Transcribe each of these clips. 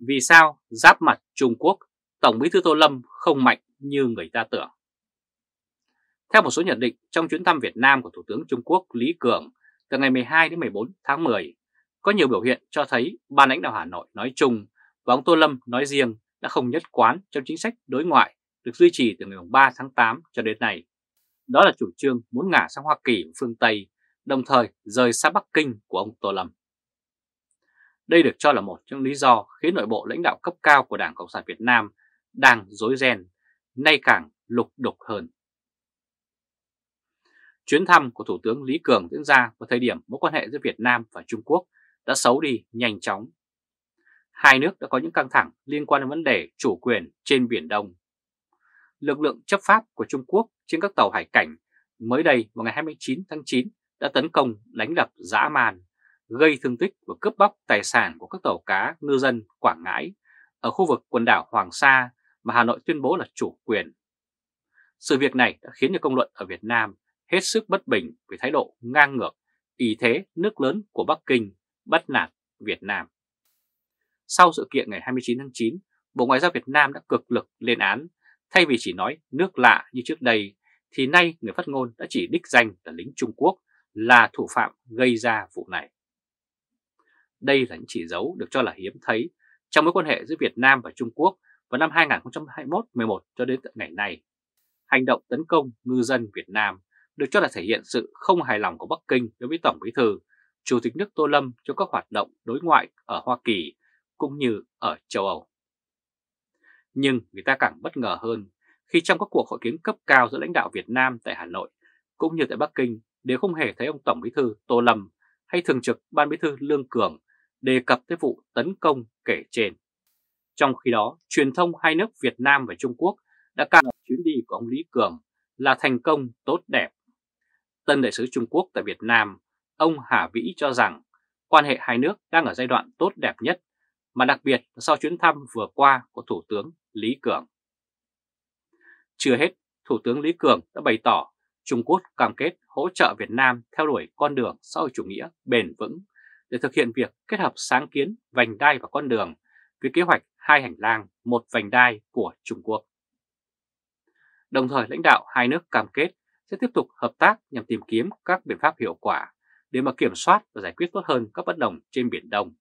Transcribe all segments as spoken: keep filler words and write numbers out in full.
Vì sao giáp mặt Trung Quốc, Tổng Bí thư Tô Lâm không mạnh như người ta tưởng? Theo một số nhận định, trong chuyến thăm Việt Nam của Thủ tướng Trung Quốc Lý Cường từ ngày mười hai đến mười bốn tháng mười, có nhiều biểu hiện cho thấy ban lãnh đạo Hà Nội nói chung và ông Tô Lâm nói riêng đã không nhất quán trong chính sách đối ngoại được duy trì từ ngày ba tháng tám cho đến nay. Đó là chủ trương muốn ngả sang Hoa Kỳ và phương Tây, đồng thời rời xa Bắc Kinh của ông Tô Lâm. Đây được cho là một trong lý do khiến nội bộ lãnh đạo cấp cao của Đảng Cộng sản Việt Nam đang rối ren, nay càng lục đục hơn. Chuyến thăm của Thủ tướng Lý Cường diễn ra vào thời điểm mối quan hệ giữa Việt Nam và Trung Quốc đã xấu đi nhanh chóng. Hai nước đã có những căng thẳng liên quan đến vấn đề chủ quyền trên Biển Đông. Lực lượng chấp pháp của Trung Quốc trên các tàu hải cảnh mới đây vào ngày hai mươi chín tháng chín đã tấn công đánh đập dã man, gây thương tích và cướp bóc tài sản của các tàu cá ngư dân Quảng Ngãi ở khu vực quần đảo Hoàng Sa mà Hà Nội tuyên bố là chủ quyền. Sự việc này đã khiến cho công luận ở Việt Nam hết sức bất bình về thái độ ngang ngược, ỷ thế nước lớn của Bắc Kinh bắt nạt Việt Nam. Sau sự kiện ngày hai mươi chín tháng chín, Bộ Ngoại giao Việt Nam đã cực lực lên án, thay vì chỉ nói nước lạ như trước đây, thì nay người phát ngôn đã chỉ đích danh là lính Trung Quốc là thủ phạm gây ra vụ này. Đây là những chỉ dấu được cho là hiếm thấy trong mối quan hệ giữa Việt Nam và Trung Quốc vào năm hai nghìn không trăm hai mươi mốt mười một cho đến tận ngày nay. Hành động tấn công ngư dân Việt Nam được cho là thể hiện sự không hài lòng của Bắc Kinh đối với Tổng Bí thư, Chủ tịch nước Tô Lâm trong các hoạt động đối ngoại ở Hoa Kỳ cũng như ở châu Âu. Nhưng người ta càng bất ngờ hơn khi trong các cuộc hội kiến cấp cao giữa lãnh đạo Việt Nam tại Hà Nội cũng như tại Bắc Kinh đều không hề thấy ông Tổng Bí thư Tô Lâm hay Thường trực Ban Bí thư Lương Cường đề cập tới vụ tấn công kể trên. Trong khi đó, truyền thông hai nước Việt Nam và Trung Quốc đã ca ngợi chuyến đi của ông Lý Cường là thành công tốt đẹp. Tân đại sứ Trung Quốc tại Việt Nam, ông Hà Vĩ cho rằng quan hệ hai nước đang ở giai đoạn tốt đẹp nhất, mà đặc biệt là sau chuyến thăm vừa qua của Thủ tướng Lý Cường. Chưa hết, Thủ tướng Lý Cường đã bày tỏ Trung Quốc cam kết hỗ trợ Việt Nam theo đuổi con đường xã hội chủ nghĩa bền vững để thực hiện việc kết hợp sáng kiến vành đai và con đường với kế hoạch hai hành lang một vành đai của Trung Quốc. Đồng thời lãnh đạo hai nước cam kết sẽ tiếp tục hợp tác nhằm tìm kiếm các biện pháp hiệu quả để mà kiểm soát và giải quyết tốt hơn các bất đồng trên Biển Đông.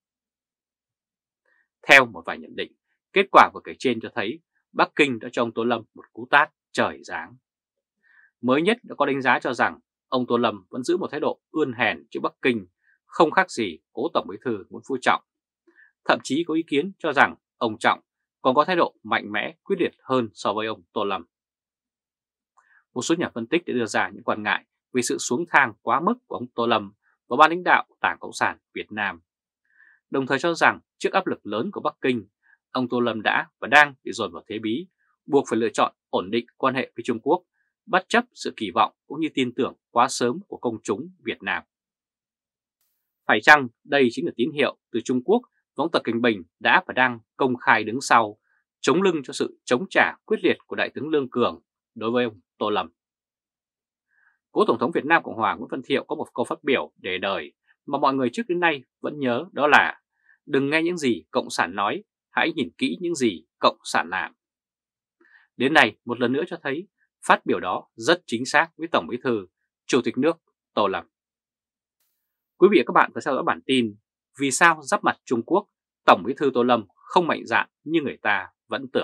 Theo một vài nhận định, kết quả vừa kể trên cho thấy Bắc Kinh đã cho ông Tô Lâm một cú tát trời giáng. Mới nhất đã có đánh giá cho rằng ông Tô Lâm vẫn giữ một thái độ ươn hèn trước Bắc Kinh, không khác gì cố Tổng Bí thư Nguyễn Phú Trọng. Thậm chí có ý kiến cho rằng ông Trọng còn có thái độ mạnh mẽ, quyết liệt hơn so với ông Tô Lâm. Một số nhà phân tích đã đưa ra những quan ngại về sự xuống thang quá mức của ông Tô Lâm và ban lãnh đạo Đảng Cộng sản Việt Nam. Đồng thời cho rằng trước áp lực lớn của Bắc Kinh, ông Tô Lâm đã và đang bị dồn vào thế bí, buộc phải lựa chọn ổn định quan hệ với Trung Quốc, bất chấp sự kỳ vọng cũng như tin tưởng quá sớm của công chúng Việt Nam. Phải chăng đây chính là tín hiệu từ Trung Quốc và ông Tập Cận Bình đã và đang công khai đứng sau, chống lưng cho sự chống trả quyết liệt của Đại tướng Lương Cường đối với ông Tô Lâm? Cố Tổng thống Việt Nam Cộng hòa Nguyễn Văn Thiệu có một câu phát biểu để đời mà mọi người trước đến nay vẫn nhớ, đó là: đừng nghe những gì Cộng sản nói, hãy nhìn kỹ những gì Cộng sản làm. Đến nay một lần nữa cho thấy phát biểu đó rất chính xác với Tổng Bí thư, Chủ tịch nước Tô Lâm. Quý vị và các bạn vừa theo dõi bản tin Vì sao giáp mặt Trung Quốc, Tổng Bí thư Tô Lâm không mạnh dạn như người ta vẫn tưởng.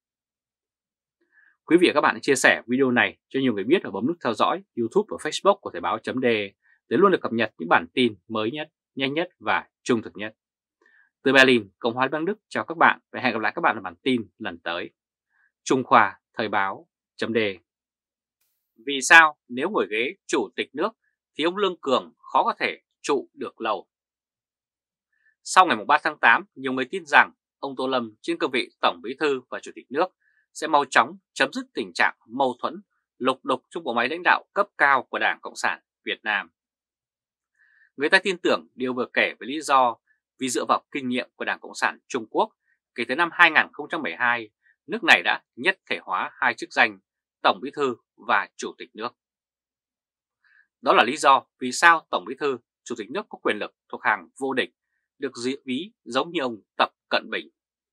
Quý vị và các bạn hãy chia sẻ video này cho nhiều người biết và bấm nút theo dõi YouTube và Facebook của Thời báo chấm de để luôn được cập nhật những bản tin mới nhất, nhanh nhất và trung thực nhất. Từ Berlin, Cộng hòa Liên bang Đức chào các bạn và hẹn gặp lại các bạn ở bản tin lần tới. Trung Khoa Thời báo chấm de. Vì sao nếu ngồi ghế Chủ tịch nước thì ông Lương Cường khó có thể trụ được lâu? Sau ngày ba tháng tám, nhiều người tin rằng ông Tô Lâm trên cương vị Tổng Bí thư và Chủ tịch nước sẽ mau chóng chấm dứt tình trạng mâu thuẫn, lục đục trong bộ máy lãnh đạo cấp cao của Đảng Cộng sản Việt Nam. Người ta tin tưởng điều vừa kể với lý do vì dựa vào kinh nghiệm của Đảng Cộng sản Trung Quốc, kể từ năm hai nghìn không trăm mười hai, nước này đã nhất thể hóa hai chức danh Tổng Bí thư và Chủ tịch nước. Đó là lý do vì sao Tổng Bí thư, Chủ tịch nước có quyền lực thuộc hàng vô địch, được dị ví giống như ông Tập Cận Bình.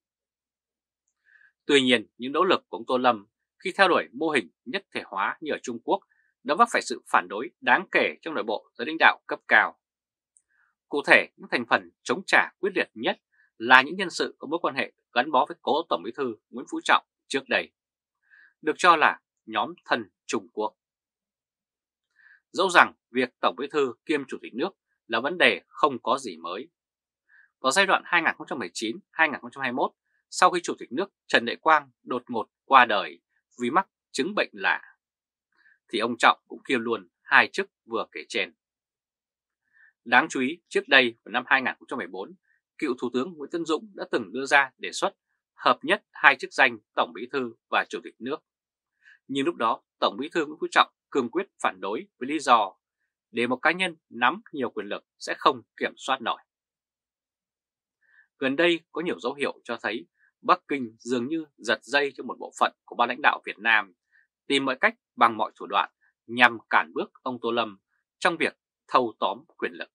Tuy nhiên, những nỗ lực của ông Tô Lâm khi theo đuổi mô hình nhất thể hóa như ở Trung Quốc đã vấp phải sự phản đối đáng kể trong nội bộ giới lãnh đạo cấp cao. Cụ thể, những thành phần chống trả quyết liệt nhất là những nhân sự có mối quan hệ gắn bó với cố Tổng Bí thư Nguyễn Phú Trọng trước đây, được cho là nhóm thân Trung Quốc. Dẫu rằng việc Tổng Bí thư kiêm Chủ tịch nước là vấn đề không có gì mới. Vào giai đoạn hai nghìn không trăm mười chín đến hai nghìn không trăm hai mươi mốt, sau khi Chủ tịch nước Trần Đại Quang đột ngột qua đời vì mắc chứng bệnh lạ, thì ông Trọng cũng kiêm luôn hai chức vừa kể trên. Đáng chú ý, trước đây vào năm hai nghìn không trăm mười bốn, cựu Thủ tướng Nguyễn Tấn Dũng đã từng đưa ra đề xuất hợp nhất hai chức danh Tổng Bí thư và Chủ tịch nước. Nhưng lúc đó Tổng Bí thư Nguyễn Phú Trọng cương quyết phản đối với lý do để một cá nhân nắm nhiều quyền lực sẽ không kiểm soát nổi. Gần đây có nhiều dấu hiệu cho thấy Bắc Kinh dường như giật dây cho một bộ phận của ban lãnh đạo Việt Nam tìm mọi cách bằng mọi thủ đoạn nhằm cản bước ông Tô Lâm trong việc thâu tóm quyền lực.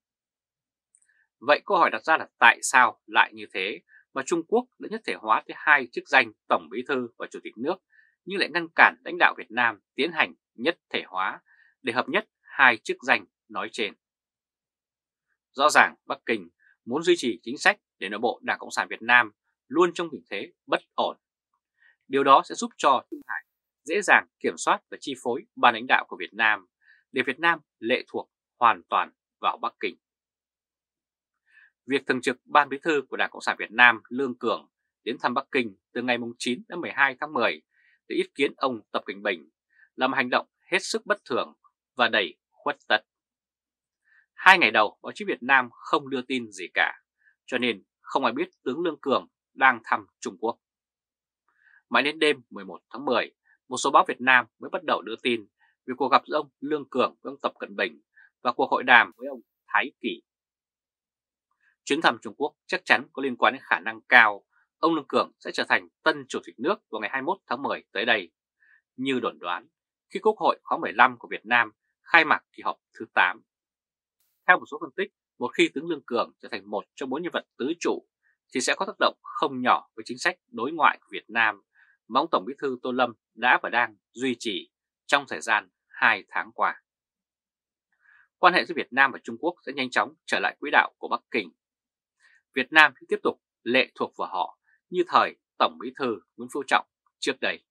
Vậy câu hỏi đặt ra là tại sao lại như thế mà Trung Quốc đã nhất thể hóa tới hai chức danh Tổng Bí thư và Chủ tịch nước nhưng lại ngăn cản lãnh đạo Việt Nam tiến hành nhất thể hóa để hợp nhất hai chức danh nói trên? Rõ ràng Bắc Kinh muốn duy trì chính sách để nội bộ Đảng Cộng sản Việt Nam luôn trong tình thế bất ổn. Điều đó sẽ giúp cho Trung Hải dễ dàng kiểm soát và chi phối ban lãnh đạo của Việt Nam để Việt Nam lệ thuộc hoàn toàn vào Bắc Kinh. Việc thường trực Ban Bí thư của Đảng Cộng sản Việt Nam Lương Cường đến thăm Bắc Kinh từ ngày chín đến mười hai tháng mười để ý kiến ông Tập Cận Bình là một hành động hết sức bất thường và đầy khuất tất. Hai ngày đầu báo chí Việt Nam không đưa tin gì cả, cho nên không ai biết tướng Lương Cường đang thăm Trung Quốc. Mãi đến đêm mười một tháng mười, một số báo Việt Nam mới bắt đầu đưa tin về cuộc gặp giữa ông Lương Cường với ông Tập Cận Bình và cuộc hội đàm với ông Thái Kỳ. Chuyến thăm Trung Quốc chắc chắn có liên quan đến khả năng cao ông Lương Cường sẽ trở thành tân Chủ tịch nước vào ngày hai mươi mốt tháng mười tới đây, như đồn đoán khi Quốc hội khóa mười lăm của Việt Nam khai mạc kỳ họp thứ tám. Theo một số phân tích, một khi tướng Lương Cường trở thành một trong bốn nhân vật tứ trụ thì sẽ có tác động không nhỏ với chính sách đối ngoại của Việt Nam mà ông Tổng Bí thư Tô Lâm đã và đang duy trì trong thời gian hai tháng qua. Quan hệ giữa Việt Nam và Trung Quốc sẽ nhanh chóng trở lại quỹ đạo của Bắc Kinh. Việt Nam tiếp tục lệ thuộc vào họ như thời Tổng Bí thư Nguyễn Phú Trọng trước đây.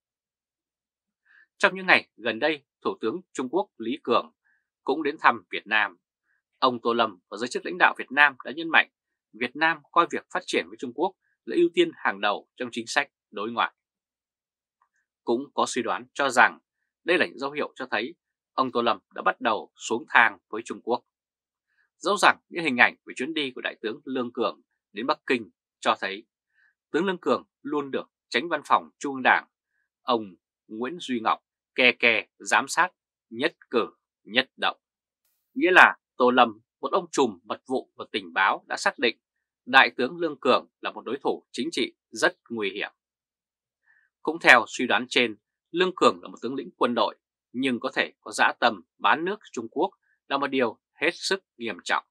Trong những ngày gần đây, Thủ tướng Trung Quốc Lý Cường cũng đến thăm Việt Nam. Ông Tô Lâm và giới chức lãnh đạo Việt Nam đã nhấn mạnh Việt Nam coi việc phát triển với Trung Quốc là ưu tiên hàng đầu trong chính sách đối ngoại. Cũng có suy đoán cho rằng đây là những dấu hiệu cho thấy ông Tô Lâm đã bắt đầu xuống thang với Trung Quốc. Dẫu rằng những hình ảnh về chuyến đi của Đại tướng Lương Cường đến Bắc Kinh cho thấy tướng Lương Cường luôn được Chánh Văn phòng Trung ương Đảng, ông Nguyễn Duy Ngọc kè kè giám sát nhất cử nhất động. Nghĩa là Tô Lâm, một ông trùm mật vụ và tình báo, đã xác định Đại tướng Lương Cường là một đối thủ chính trị rất nguy hiểm. Cũng theo suy đoán trên, Lương Cường là một tướng lĩnh quân đội nhưng có thể có dã tâm bán nước Trung Quốc là một điều hết sức nghiêm trọng.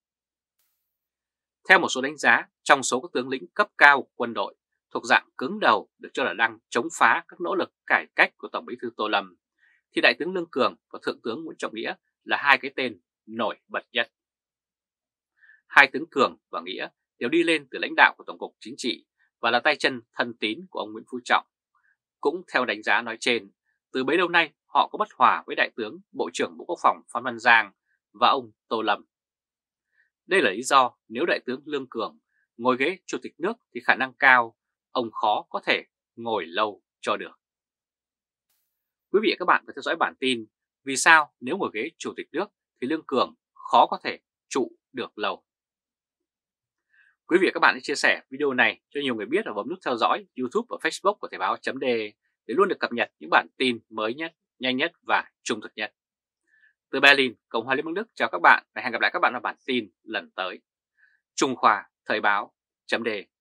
Theo một số đánh giá, trong số các tướng lĩnh cấp cao quân đội thuộc dạng cứng đầu được cho là đang chống phá các nỗ lực cải cách của Tổng Bí thư Tô Lâm, thì Đại tướng Lương Cường và Thượng tướng Nguyễn Trọng Nghĩa là hai cái tên nổi bật nhất. Hai tướng Cường và Nghĩa đều đi lên từ lãnh đạo của Tổng cục Chính trị và là tay chân thân tín của ông Nguyễn Phú Trọng. Cũng theo đánh giá nói trên, từ bấy lâu nay họ có bất hòa với Đại tướng Bộ trưởng Bộ Quốc phòng Phan Văn Giang và ông Tô Lâm. Đây là lý do nếu Đại tướng Lương Cường ngồi ghế Chủ tịch nước thì khả năng cao ông khó có thể ngồi lâu cho được. Quý vị và các bạn phải theo dõi bản tin vì sao nếu ngồi ghế Chủ tịch nước thì Lương Cường khó có thể trụ được lâu. Quý vị và các bạn hãy chia sẻ video này cho nhiều người biết và bấm nút theo dõi YouTube và Facebook của Thời báo chấm D để luôn được cập nhật những bản tin mới nhất, nhanh nhất và trung thực nhất. Từ Berlin, Cộng hòa Liên bang Đức chào các bạn và hẹn gặp lại các bạn ở bản tin lần tới. Trung Khoa Thời báo chấm D